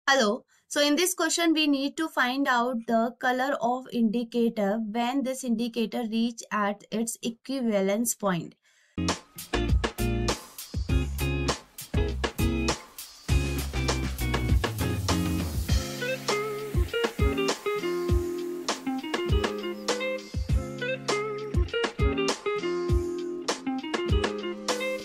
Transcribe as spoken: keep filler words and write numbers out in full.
Hello. So in this question, we need to find out the color of indicator when this indicator reach at its equivalence point.